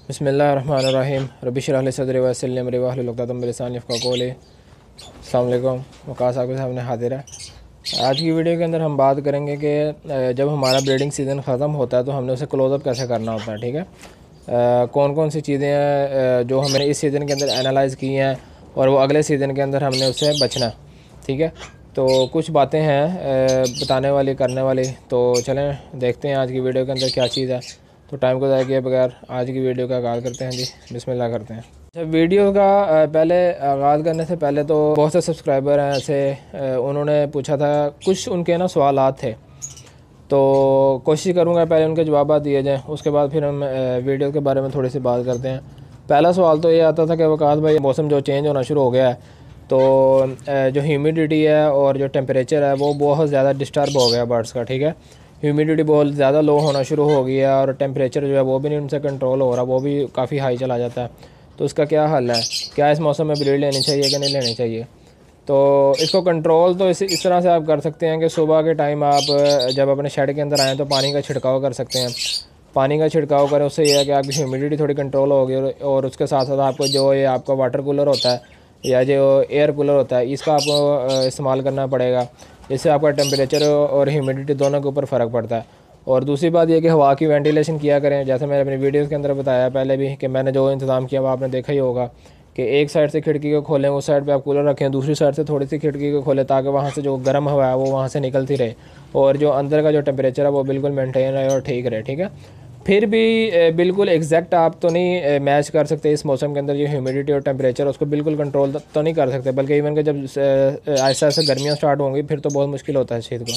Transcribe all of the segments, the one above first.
बिस्मिल्लाहिर्रहमानिर्रहीम रब्बि इश्रह ली सदरी वयस्सिर ली अमरी वाहलुल उक़दतम मिन लिसानी यफ़क़हू क़ौली। अस्सलाम वालेकुम। वक़ास आपके सामने हाज़िर है। आज की वीडियो के अंदर हम बात करेंगे कि जब हमारा ब्रीडिंग सीज़न ख़त्म होता है तो हमने उसे क्लोज़अप कैसे करना होता है। ठीक है, कौन कौन सी चीज़ें हैं जो हमने इस सीज़न के अंदर एनालाइज़ की हैं और वो अगले सीज़न के अंदर हमने उससे बचना। ठीक है, तो कुछ बातें हैं बताने वाली करने वाली, तो चलें देखते हैं आज की वीडियो के अंदर क्या चीज़ है। तो टाइम को ज़ाया किए बगैर आज की वीडियो का आगाज़ करते हैं। जी बिस्मिल्लाह करते हैं। अच्छा, वीडियो का पहले आगाज़ करने से पहले तो बहुत से सब्सक्राइबर हैं ऐसे, उन्होंने पूछा था, कुछ उनके ना सवालात थे, तो कोशिश करूँगा पहले उनके जवाब दिए जाएँ, उसके बाद फिर हम वीडियो के बारे में थोड़ी सी बात करते हैं। पहला सवाल तो ये आता था कि वक़ास भाई, मौसम जो चेंज होना शुरू हो गया है तो जो ह्यूमिडिटी है और जो टेम्परेचर है वो बहुत ज़्यादा डिस्टर्ब हो गया बर्ड्स का। ठीक है, ह्यूमिडिटी बहुत ज़्यादा लो होना शुरू हो गया और टेम्परेचर जो है वो भी नहीं उनसे कंट्रोल हो रहा, वो भी काफ़ी हाई चला जाता है। तो इसका क्या हल है, क्या इस मौसम में ब्रीड लेनी चाहिए कि नहीं लेनी चाहिए? तो इसको कंट्रोल तो इस तरह से आप कर सकते हैं कि सुबह के टाइम आप जब अपने शेड के अंदर आएँ तो पानी का छिड़काव कर सकते हैं। पानी का छिड़काव करें, उससे यह है कि आपकी ह्यूमिडिटी थोड़ी कंट्रोल होगी और उसके साथ साथ आपको जो ये आपका वाटर कूलर होता है या जो एयर कूलर होता है इसका आपको इस्तेमाल करना पड़ेगा। इससे आपका टेम्परेचर और ह्यूमिडिटी दोनों के ऊपर फ़र्क पड़ता है। और दूसरी बात यह कि हवा की वेंटिलेशन किया करें, जैसे मैंने अपनी वीडियोस के अंदर बताया पहले भी कि मैंने जो इंतज़ाम किया वो आपने देखा ही होगा कि एक साइड से खिड़की को खोलें, उस साइड पे आप कूलर रखें, दूसरी साइड से थोड़ी सी खिड़की को खोलें ताकि वहाँ से जो गर्म हवा है वो वहाँ से निकलती रहे और जो अंदर का जो टेम्परेचर है वो बिल्कुल मेंटेन रहे और ठीक रहे। ठीक है, फिर भी बिल्कुल एग्जैक्ट आप तो नहीं मैच कर सकते इस मौसम के अंदर जो ह्यूमिडिटी और टेम्परेचर उसको बिल्कुल कंट्रोल तो नहीं कर सकते, बल्कि इवन कि जब ऐसा ऐसा गर्मियाँ स्टार्ट होंगी फिर तो बहुत मुश्किल होता है इस चीज़ को।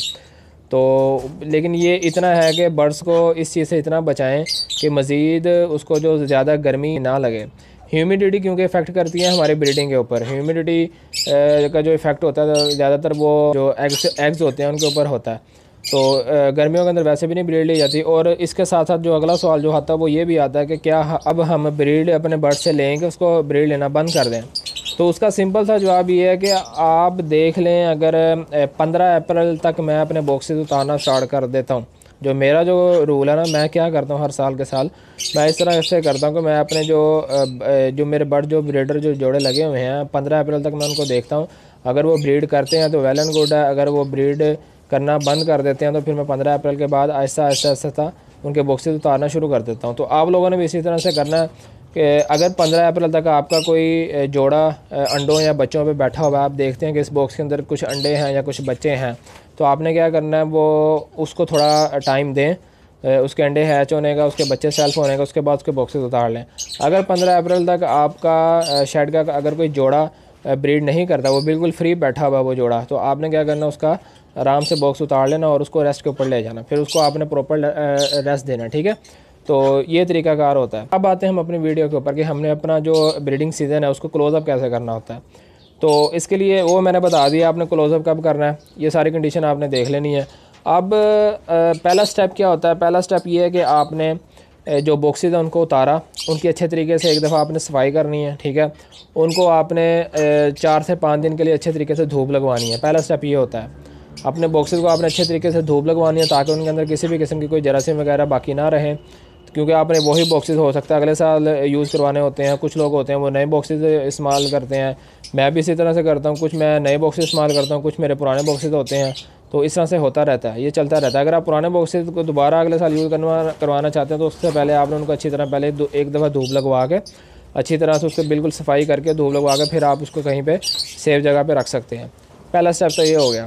तो लेकिन ये इतना है कि बर्ड्स को इस चीज़ से इतना बचाएं कि मज़ीद उसको जो ज़्यादा गर्मी ना लगे। ह्यूमिडिटी क्योंकि इफ़ेक्ट करती है हमारे ब्रीडिंग के ऊपर, ह्यूमिडिटी का जो इफ़ेक्ट होता है ज़्यादातर वो जो एग्स होते हैं उनके ऊपर होता है। तो गर्मियों के अंदर वैसे भी नहीं ब्रीड ली जाती। और इसके साथ साथ जो अगला सवाल जो आता है वो ये भी आता है कि क्या अब हम ब्रीड अपने बर्ड से लें कि उसको ब्रीड लेना बंद कर दें? तो उसका सिंपल सा जवाब ये है कि आप देख लें, अगर 15 अप्रैल तक मैं अपने बॉक्सेस उतारना स्टार्ट कर देता हूँ, जो मेरा जो रूल है ना, मैं क्या करता हूँ हर साल के साल मैं इस तरह से करता हूँ कि मैं अपने जो मेरे बर्ड जो ब्रीडर जो जोड़े लगे हुए हैं 15 अप्रैल तक मैं उनको देखता हूँ। अगर वो ब्रीड करते हैं तो वेल एंड गुड है, अगर वो ब्रीड करना बंद कर देते हैं तो फिर मैं 15 अप्रैल के बाद आहिस्ता आहिस्ता आहिस्ता उनके बॉक्सेस उतारना शुरू कर देता हूँ। तो आप लोगों ने भी इसी तरह से करना है कि अगर 15 अप्रैल तक आपका कोई जोड़ा अंडों या बच्चों पे बैठा हुआ है, आप देखते हैं कि इस बॉक्स के अंदर कुछ अंडे हैं या कुछ बच्चे हैं, तो आपने क्या करना है, वो उसको थोड़ा टाइम दें उसके अंडे हैच होने का, उसके बच्चे सेल्फ होने का, उसके बाद उसके बॉक्सेस उतार लें। अगर 15 अप्रैल तक आपका शेड का अगर कोई जोड़ा ब्रीड नहीं करता, वो बिल्कुल फ्री बैठा हुआ वो जोड़ा, तो आपने क्या करना, उसका आराम से बॉक्स उतार लेना और उसको रेस्ट के ऊपर ले जाना, फिर उसको आपने प्रॉपर रेस्ट देना। ठीक है, तो ये तरीकाकार होता है। अब आते हैं हम अपनी वीडियो के ऊपर कि हमने अपना जो ब्रीडिंग सीज़न है उसको क्लोज़अप कैसे करना होता है। तो इसके लिए वो मैंने बता दिया आपने क्लोज़अप कब करना है, ये सारी कंडीशन आपने देख लेनी है। अब पहला स्टेप क्या होता है, पहला स्टेप ये है कि आपने जो बॉक्सेस हैं उनको उतारा, उनकी अच्छे तरीके से एक दफ़ा आपने सफाई करनी है। ठीक है, उनको आपने 4 से 5 दिन के लिए अच्छे तरीके से धूप लगवानी है। पहला स्टेप ये होता है, अपने बॉक्सेस को आपने अच्छे तरीके से धूप लगवानी है ताकि उनके अंदर किसी भी किस्म की कोई जरासीम वगैरह बाकी ना रहे, क्योंकि आपने वही बॉक्सेस हो सकता है अगले साल यूज़ करवाने होते हैं। कुछ लोग होते हैं वो नए बॉक्सेस इस्तेमाल करते हैं, मैं भी इसी तरह से करता हूँ, कुछ मैं नए बॉक्सेस इस्तेमाल करता हूँ, कुछ मेरे पुराने बॉक्सेस होते हैं। तो इस तरह से होता रहता है, ये चलता रहता है। अगर आप पुराने बॉक्सेस को दोबारा अगले साल यूज़ करवाना चाहते हैं तो उससे पहले आपने उनको अच्छी तरह पहले एक दफ़ा धूप लगवा के अच्छी तरह से उसको बिल्कुल सफाई करके धूप लगवा के फिर आप उसको कहीं पर सेफ जगह पर रख सकते हैं। पहला स्टेप तो ये हो गया।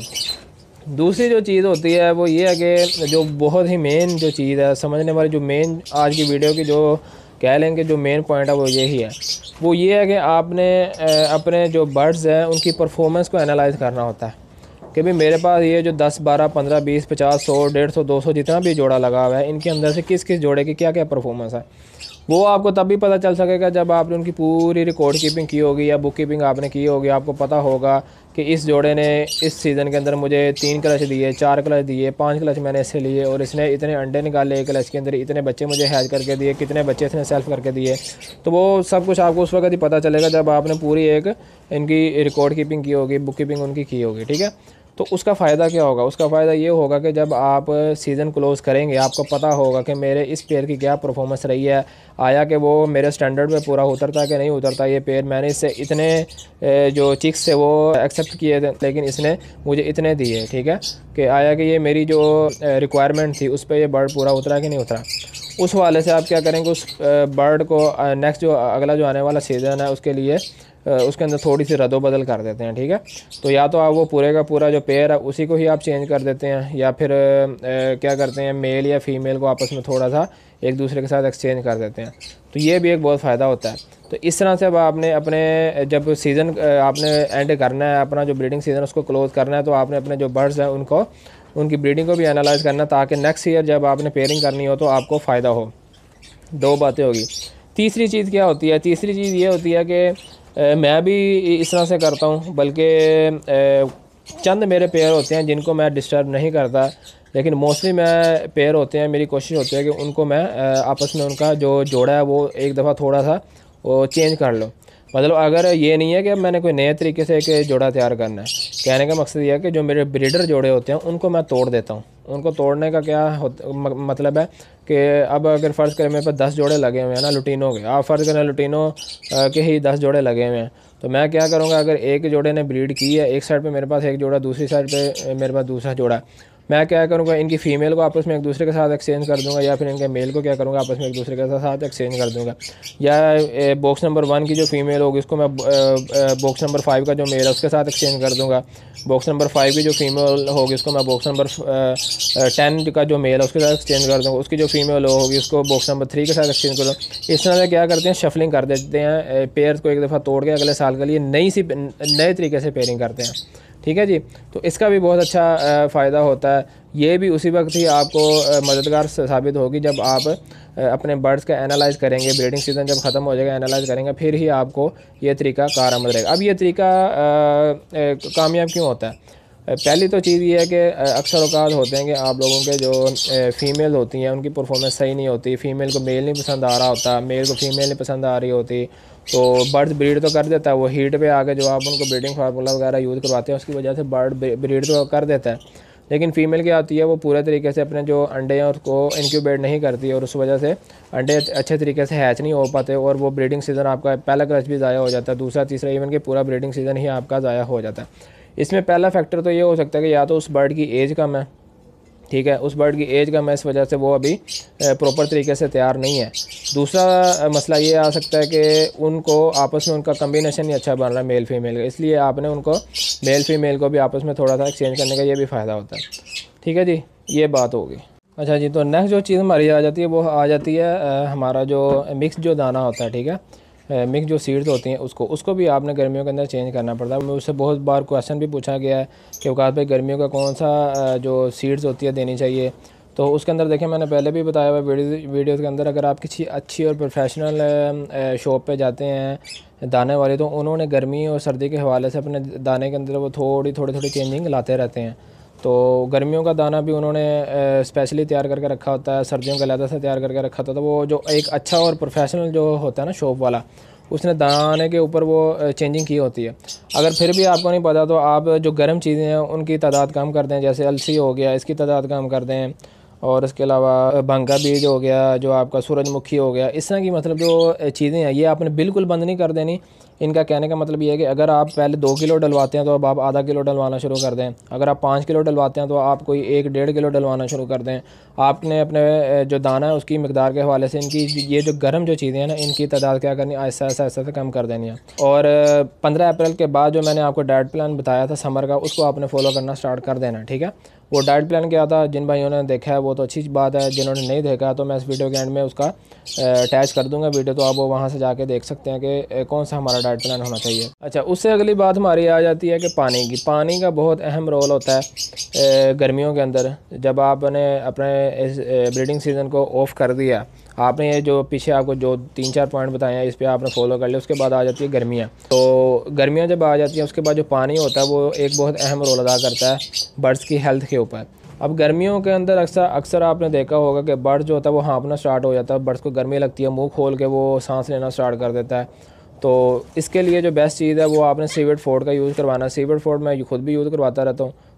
दूसरी जो चीज़ होती है वो ये है कि जो बहुत ही मेन जो चीज़ है समझने वाली, जो मेन आज की वीडियो की जो कह लेंगे जो मेन पॉइंट है वो यही है, वो ये है कि आपने अपने जो बर्ड्स हैं उनकी परफॉर्मेंस को एनालाइज़ करना होता है कि भाई मेरे पास ये जो 10, 12, 15, 20, 50, 100, 150, 200 जितना भी जोड़ा लगा हुआ है, इनके अंदर से किस किस जोड़े की क्या क्या परफॉर्मेंस है, वो आपको तब भी पता चल सकेगा जब आपने उनकी पूरी रिकॉर्ड कीपिंग की होगी या बुक कीपिंग आपने की होगी। आपको पता होगा कि इस जोड़े ने इस सीज़न के अंदर मुझे 3 क्लच दिए, 4 क्लच दिए, 5 क्लच मैंने इससे लिए और इसने इतने अंडे निकाले एक क्लच के अंदर, इतने बच्चे मुझे हैच करके दिए, कितने बच्चे इसने सेल्फ करके दिए। तो वो सब कुछ आपको उस वक्त ही पता चलेगा जब आपने पूरी एक इनकी रिकॉर्ड कीपिंग की होगी, बुक कीपिंग उनकी की होगी। ठीक है, तो उसका फ़ायदा क्या होगा? उसका फ़ायदा ये होगा कि जब आप सीज़न क्लोज़ करेंगे, आपको पता होगा कि मेरे इस पेयर की क्या परफॉर्मेंस रही है, आया कि वो मेरे स्टैंडर्ड पे पूरा उतरता है कि नहीं उतरता। ये पेयर मैंने इससे इतने जो चिक्स थे वो एक्सेप्ट किए थे, लेकिन इसने मुझे इतने दिए, ठीक है, कि आया कि ये मेरी जो रिक्वायरमेंट थी उस पर ये बर्ड पूरा उतरा कि नहीं उतरा। उस वाले से आप क्या करेंगे, उस बर्ड को नेक्स्ट जो अगला जो आने वाला सीज़न है उसके लिए उसके अंदर थोड़ी सी रद्दोबदल कर देते हैं, ठीक है। तो या तो आप वो पूरे का पूरा जो पेयर है उसी को ही आप चेंज कर देते हैं, या फिर क्या करते हैं, मेल या फीमेल को आपस में थोड़ा सा एक दूसरे के साथ एक्सचेंज कर देते हैं। तो ये भी एक बहुत फ़ायदा होता है। तो इस तरह से अब आपने अपने जब सीज़न आपने एंड करना है, अपना जो ब्रीडिंग सीज़न उसको क्लोज़ करना है, तो आपने अपने जो बर्ड्स हैं उनको उनकी ब्रीडिंग को भी एनालाइज़ करना, ताकि नेक्स्ट ईयर जब आपने पेयरिंग करनी हो तो आपको फ़ायदा हो। दो बातें होगी। तीसरी चीज़ क्या होती है? तीसरी चीज़ ये होती है कि मैं भी इस तरह से करता हूँ, बल्कि चंद मेरे पेयर होते हैं जिनको मैं डिस्टर्ब नहीं करता, लेकिन मोस्टली मैं पेयर होते हैं, मेरी कोशिश होती है कि उनको मैं आपस में उनका जो जोड़ा है वो एक दफ़ा थोड़ा सा वो चेंज कर लो। मतलब अगर ये नहीं है कि मैंने कोई नए तरीके से एक जोड़ा तैयार करना है, कहने का मकसद ये है कि जो मेरे ब्रीडर जोड़े होते हैं उनको मैं तोड़ देता हूँ। उनको तोड़ने का क्या मतलब है कि अब अगर फ़र्ज़ करें मेरे पास 10 जोड़े लगे हुए हैं ना लुटीनों के, आप फ़र्ज़ करें लुटीनों के ही 10 जोड़े लगे हुए हैं, तो मैं क्या करूँगा, अगर एक जोड़े ने ब्रीड की है, एक साइड पे मेरे पास एक जोड़ा, दूसरी साइड पे मेरे पास दूसरा जोड़ा, मैं क्या करूँगा, इनकी फ़ीमेल को आपस में एक दूसरे के साथ एक्सचेंज कर दूँगा, या फिर इनके मेल को क्या करूँगा, आपस में एक दूसरे के साथ एक्सचेंज कर दूँगा। या बॉक्स नंबर 1 की जो फ़ीमेल होगी उसको मैं बॉक्स नंबर 5 का जो मेल है उसके साथ एक्सचेंज कर दूँगा। बॉक्स नंबर 5 की जो फ़ीमेल होगी उसको मैं बॉक्स नंबर 10 का जो मेल है उसके साथ एक्सचेंज कर दूँगा। उसकी जो फ़ीमेल होगी उसको बॉक्स नंबर 3 के साथ एक्सचेंज कर दूँगा। इस तरह से क्या करते हैं, शफलिंग कर देते हैं, पेयर को एक दफ़ा तोड़ के अगले साल के लिए नए तरीके से पेयरिंग करते हैं, ठीक है जी। तो इसका भी बहुत अच्छा फ़ायदा होता है। ये भी उसी वक्त ही आपको मददगार साबित होगी जब आप अपने बर्ड्स का एनालाइज़ करेंगे, ब्रीडिंग सीज़न जब ख़त्म हो जाएगा, एनालाइज़ करेंगे, फिर ही आपको ये तरीका कारआमद रहेगा। अब ये तरीका कामयाब क्यों होता है? पहली तो चीज़ ये है कि अक्सर औक़ात होते हैं कि आप लोगों के जो फ़ीमेल होती हैं उनकी परफॉर्मेंस सही नहीं होती, फ़ीमेल को मेल नहीं पसंद आ रहा होता, मेल को फ़ीमेल नहीं पसंद आ रही होती, तो बर्ड ब्रीड तो कर देता है, वो हीट पे आके जो आप उनको ब्रीडिंग फार्मूला वगैरह यूज़ करवाते हैं उसकी वजह से बर्ड ब्रीड तो कर देता है, लेकिन फ़ीमेल क्या आती है, वो पूरे तरीके से अपने जो अंडे हैं उसको इनक्यूबेट नहीं करती, और उस वजह से अंडे अच्छे तरीके से हैच नहीं हो पाते, और वो ब्रीडिंग सीज़न आपका पहला क्रच भी ज़ाया हो जाता है, दूसरा तीसरा इवन कि पूरा ब्रीडिंग सीज़न ही आपका ज़ाया हो जाता है। इसमें पहला फैक्टर तो ये हो सकता है कि या तो उस बर्ड की एज कम है, ठीक है, उस बर्ड की एज कम है, इस वजह से वो अभी प्रॉपर तरीके से तैयार नहीं है। दूसरा मसला ये आ सकता है कि उनको आपस में उनका कम्बिनेशन नहीं अच्छा बन रहा है मेल फीमेल का, इसलिए आपने उनको मेल फीमेल को भी आपस में थोड़ा सा एक्सचेंज करने का ये भी फ़ायदा होता है, ठीक है जी। ये बात होगी। अच्छा जी, तो नेक्स्ट जो चीज़ हमारी आ जाती है वो आ जाती है हमारा जो मिक्स जो दाना होता है, ठीक है, मिक्स जो सीड्स होती हैं उसको भी आपने गर्मियों के अंदर चेंज करना पड़ता है। मुझसे बहुत बार क्वेश्चन भी पूछा गया है कि औकात भाई गर्मियों का कौन सा जो सीड्स होती है देनी चाहिए। तो उसके अंदर देखें, मैंने पहले भी बताया हुआ वीडियोज़ के अंदर, अगर आप किसी अच्छी और प्रोफेशनल शॉप पे जाते हैं दाने वाले, तो उन्होंने गर्मी और सर्दी के हवाले से अपने दाने के अंदर वो थोड़ी चेंजिंग लाते रहते हैं। तो गर्मियों का दाना भी उन्होंने स्पेशली तैयार करके रखा होता है, सर्दियों का अलग से तैयार करके रखा होता है। तो वो जो एक अच्छा और प्रोफेशनल जो होता है ना शॉप वाला, उसने दाने के ऊपर वो चेंजिंग की होती है। अगर फिर भी आपको नहीं पता तो आप जो गर्म चीज़ें हैं उनकी तादाद कम कर दें, जैसे अलसी हो गया इसकी तादाद कम कर दें, और इसके अलावा भंगा बीज हो गया, जो आपका सूरजमुखी हो गया, इस तरह की मतलब जो चीज़ें हैं ये आपने बिल्कुल बंद नहीं कर देनी। इनका कहने का मतलब ये है कि अगर आप पहले 2 किलो डलवाते हैं तो अब आप आधा किलो डलवाना शुरू कर दें। अगर आप 5 किलो डलवाते हैं तो आप कोई 1-1.5 किलो डलवाना शुरू कर दें। आपने अपने जो दाना है उसकी मकदार के हवाले से इनकी ये जो गर्म जो चीज़ें हैं ना, इनकी तादाद क्या करनी, आहिस्ता आहिस्ता कम कर देनी है। और 15 अप्रैल के बाद जो मैंने आपको डाइट प्लान बताया था समर का, उसको आपने फॉलो करना स्टार्ट कर देना, ठीक है। वो डाइट प्लान क्या था, जिन भाइयों ने देखा है वो तो अच्छी बात है, जिन्होंने नहीं देखा तो मैं इस वीडियो के एंड में उसका अटैच कर दूंगा वीडियो, तो आप वो वहाँ से जाके देख सकते हैं कि कौन सा हमारा डाइट प्लान होना चाहिए। अच्छा, उससे अगली बात हमारी आ जाती है कि पानी का बहुत अहम रोल होता है गर्मियों के अंदर। जब आपने अपने इस ब्रीडिंग सीज़न को ऑफ कर दिया, आपने ये जो पीछे आपको जो 3-4 पॉइंट बताए हैं इस पर आपने फॉलो कर लिया, उसके बाद आ जाती है गर्मियाँ। तो गर्मियाँ जब आ जाती हैं उसके बाद जो पानी होता है वो एक बहुत अहम रोल अदा करता है बर्ड्स की हेल्थ के ऊपर। अब गर्मियों के अंदर अक्सर आपने देखा होगा कि बर्ड जो होता है वो हाँफना स्टार्ट हो जाता है, बर्ड्स को गर्मी लगती है, मुंह खोल के वो सांस लेना स्टार्ट कर देता है। तो इसके लिए जो बेस्ट चीज़ है वो आपने सीविड फोर्ड का यूज़ करवाना। सीविड फोर्ड मैं खुद भी यूज़ करवाता रहता हूँ।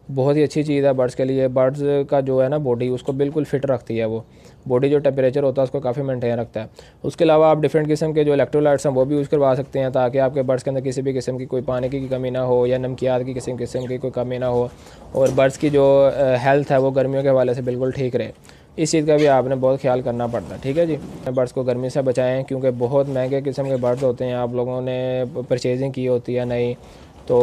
बहुत ही अच्छी चीज़ है बर्ड्स के लिए। बर्ड्स का जो है ना बॉडी उसको बिल्कुल फिट रखती है, वो बॉडी जो टेम्परेचर होता है उसको काफ़ी मेंटेन रखता है। उसके अलावा आप डिफरेंट किस्म के जो इलेक्ट्रोलाइट्स हैं वो भी यूज़ करवा सकते हैं, ताकि आपके बर्ड्स के अंदर किसी भी किस्म की कोई पानी की कमी ना हो या नमकियात की किसी किस्म की कोई कमी ना हो, और बर्ड्स की जो हेल्थ है वो गर्मियों के हवाले से बिल्कुल ठीक रहे। इस चीज़ का भी आपने बहुत ख्याल करना पड़ता है, ठीक है जी। बर्ड्स को गर्मी से बचाएं, क्योंकि बहुत महंगे किस्म के बर्ड्स होते हैं, आप लोगों ने परचेजिंग की होती है नहीं, तो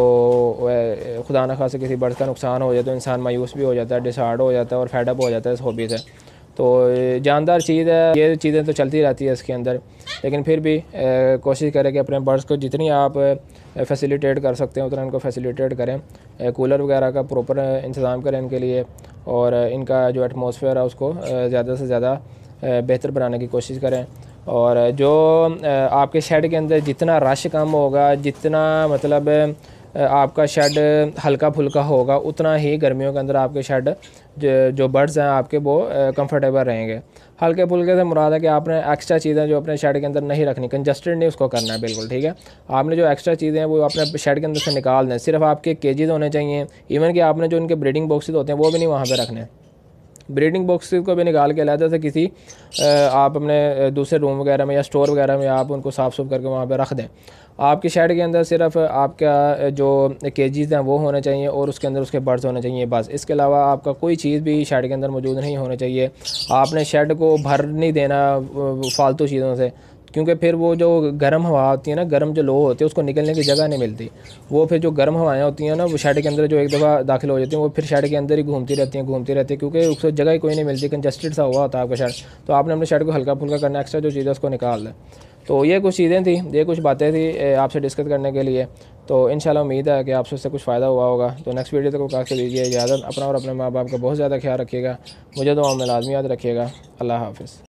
खुदा न खास्ता किसी बर्ड्स का नुकसान हो जाए तो इंसान मायूस भी हो जाता है, डिसहार्ड हो जाता है और फेडअप हो जाता है इस हॉबी से। तो जानदार चीज़ है, ये चीज़ें तो चलती रहती है इसके अंदर, लेकिन फिर भी कोशिश करें कि अपने बर्ड्स को जितनी आप फैसिलिटेट कर सकते हैं उतना इनको फैसिलिटेट करें। कूलर वगैरह का प्रॉपर इंतज़ाम करें इनके लिए, और इनका जो एटमॉस्फेयर है उसको ज़्यादा से ज़्यादा बेहतर बनाने की कोशिश करें। और जो आपके शेड के अंदर जितना रश कम होगा, जितना मतलब आपका शेड हल्का फुल्का होगा, उतना ही गर्मियों के अंदर आपके शेड जो बर्ड्स हैं आपके वो कंफर्टेबल रहेंगे। हल्के फुल्के से मुराद है कि आपने एक्स्ट्रा चीज़ें जो अपने शेड के अंदर नहीं रखनी, कंजस्टेड नहीं उसको करना है बिल्कुल, ठीक है। आपने जो एक्स्ट्रा चीज़ें हैं वो अपने शेड के अंदर से निकाल दें, सिर्फ आपके केजेस होने चाहिए। इवन कि आपने जो इनके ब्रीडिंग बॉक्सेस होते हैं वो भी नहीं वहाँ पर रखने, ब्रीडिंग बॉक्सेस को भी निकाल के अलग से किसी आप अपने दूसरे रूम वगैरह में या स्टोर वगैरह में आप उनको साफ़ सुफ करके वहाँ पे रख दें। आपके शेड के अंदर सिर्फ आपका जो केजीज़ हैं वो होने चाहिए और उसके अंदर उसके बर्ड्स होने चाहिए बस। इसके अलावा आपका कोई चीज़ भी शेड के अंदर मौजूद नहीं होनी चाहिए। आपने शेड को भर नहीं देना फालतू चीज़ों से, क्योंकि फिर वो जो गर्म हवा होती है ना, गर्म जो लो होती है उसको निकलने की जगह नहीं मिलती। वो फिर जो गर्म हवाएं होती हैं ना वो शेड के अंदर जो एक दफ़ा दाखिल हो जाती हैं वो फिर शेड के अंदर ही घूमती रहती हैं, क्योंकि उसको जगह ही कोई नहीं मिलती, कंजस्टेड सा हुआ होता है आपका शेड। तो आपने अपने शेड को हल्का फुल्का करना, एक्स्ट्रा जो चीज़ है उसको निकाल दें। तो ये कुछ चीज़ें थी, ये कुछ बातें थी आपसे डिस्कस करने के लिए। तो इंशाल्लाह उम्मीद है कि आपसे उससे कुछ फ़ायदा हुआ होगा। तो नेक्स्ट वीडियो तक काश के दीजिए इजाज़त। अपना और अपने माँ बाप का बहुत ज़्यादा ख्याल रखिएगा। मुझे दुआ में लाजमी याद रखिएगा। अल्लाह हाफ़िज़।